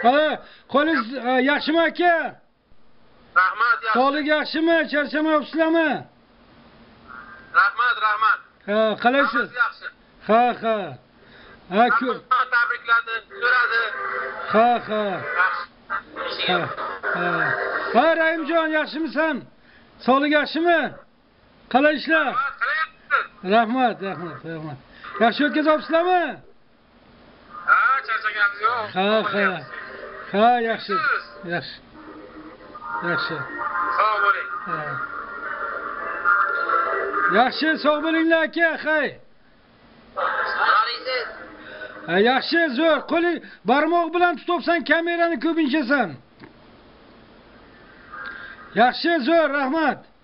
Ha, qo'lingiz yaxshimi aka? Rahmat, yaxshi. Sog'lik yaxshimi? Charchamayapsizlarmi? Rahmat. Ha, qalaysiz? Yaxshi. Ha. Tabrikladi, so'radi. Ha. Yaxshi. Ha, Rahimjon, yaxshimisan? Sog'lik yaxshimi? Qalay ishlar? Rahmat. Yaxshi o'tkazyapsizlarmi? Ha, charchaganimiz yo'q. Ha, yaxshi. Sog' bo'ling. Yaxshi, sog' bo'linglar aka, hay. Qaraysiz. Yaxshi, zo'r. Qo'ling barmoq bilan tutibsan, kamerani ko'pinchasan. Yaxshi, zo'r, rahmat.